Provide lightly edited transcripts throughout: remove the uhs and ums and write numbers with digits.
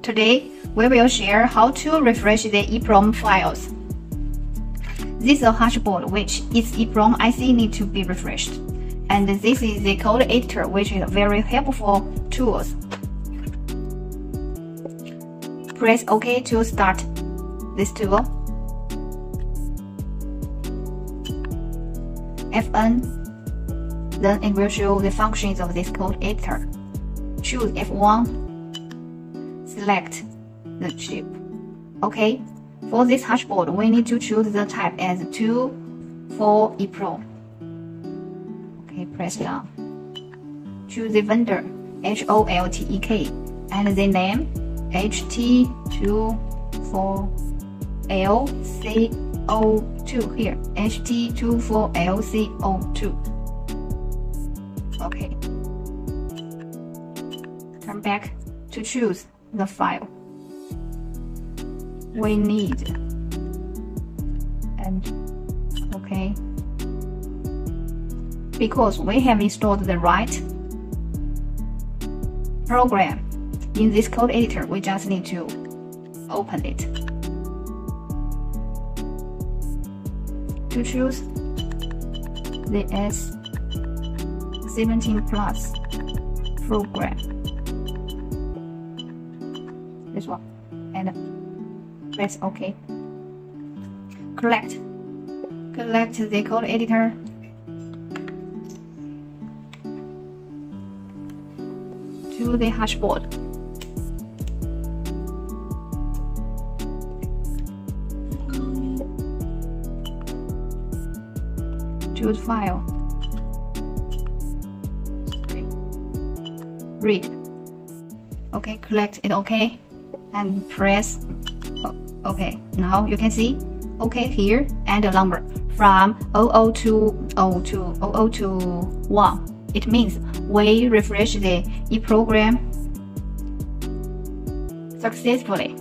Today, we will share how to refresh the EPPROM files. This is a hashboard which its EPPROM IC need to be refreshed. And this is the code editor, which is a very helpful tool. Press OK to start this tool. Fn, then it will show the functions of this code editor. Choose F1, select the chip. OK. For this hashboard, we need to choose the type as 2 for EPPROM. OK, press down. Choose the vendor, HOLTEK, and the name, HT24LCO2 here, HT24LCO2. OK. Turn back to choose the file we need, and OK. Because we have installed the right program in this code editor, we just need to open it. To choose the S19 Plus program, this one, and press OK. Collect the code editor. To the hashboard. Choose file. Read. OK, collect it OK, and press OK. Now you can see OK here and a number from 0020 to 0021. It means we refresh the EPPROM successfully.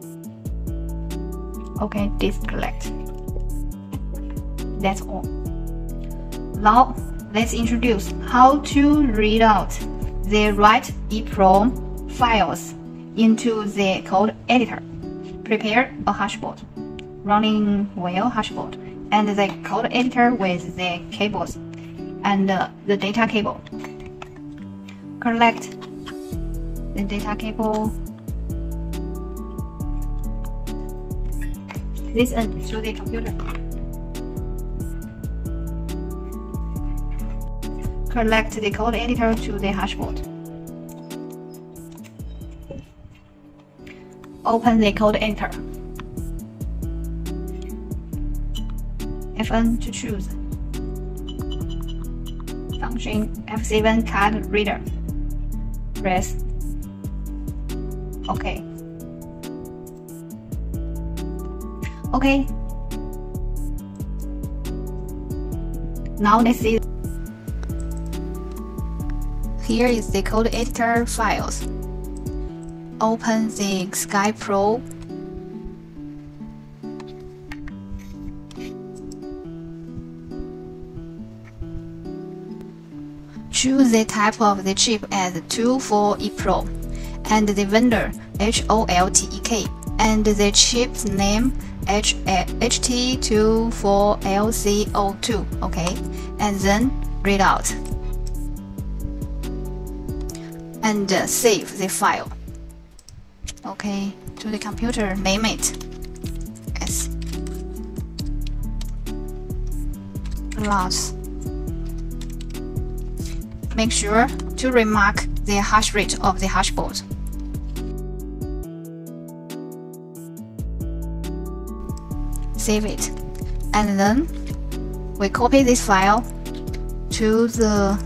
OK, disconnect. That's all. Now let's introduce how to read out the right EPPROM files into the code editor. Prepare a hashboard, running well hashboard, and the code editor with the cables and the data cable. Collect the data cable. Listen to the computer. Collect the code editor to the hashboard. Open the code editor. Fn to choose. Function F7 card reader. Press OK. OK. Now let's see. Here is the code editor files. Open the Skype Pro. Choose the type of the chip as 2 for EPPROM, and the vendor HOLTEK, and the chip's name HT24LCO2. OK, and then read out and save the file. OK, to the computer, name it as class. Make sure to remark the hash rate of the hashboard. Save it, and then we copy this file to the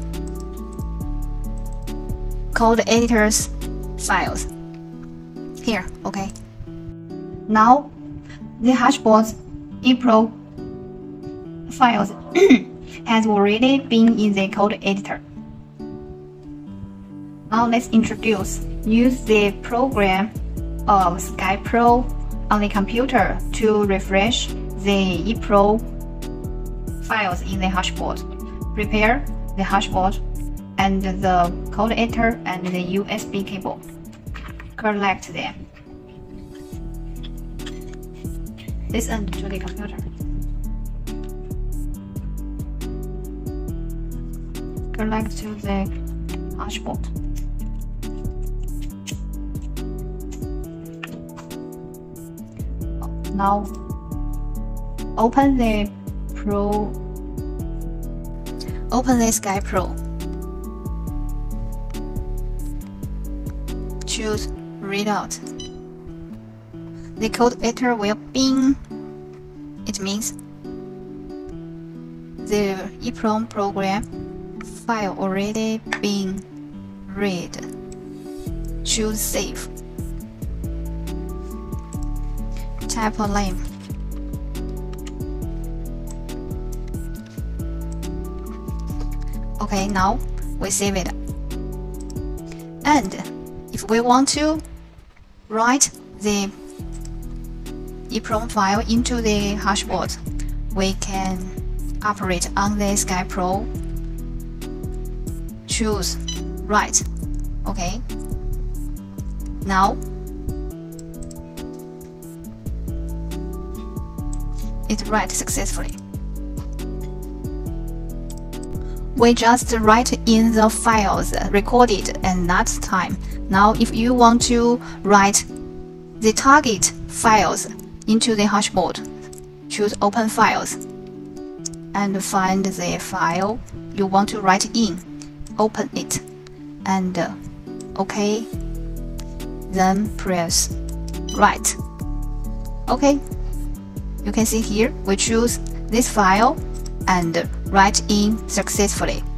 code editor's files. Here, OK. Now, the hashboard's EPPROM files has already been in the code editor. Now let's use the program of Skype Pro on the computer to refresh the EPPROM files in the hashboard. Prepare the hashboard and the code editor and the USB cable. collect them. Listen to the computer. Collect to the hashboard. Now open the Skype Pro. Choose Readout. The code editor will bing. It means the EPPROM program file already been read. Choose Save. Type a name. Okay, now we save it. And if we want to write the EPPROM file into the hashboard, we can operate on the Skype Pro. Choose Write. Okay. Now it writes successfully. We just write in the files recorded at that time. Now if you want to write the target files into the hashboard, choose Open Files and find the file you want to write in. Open it and OK. Then press Write. OK. You can see here we choose this file and write in successfully.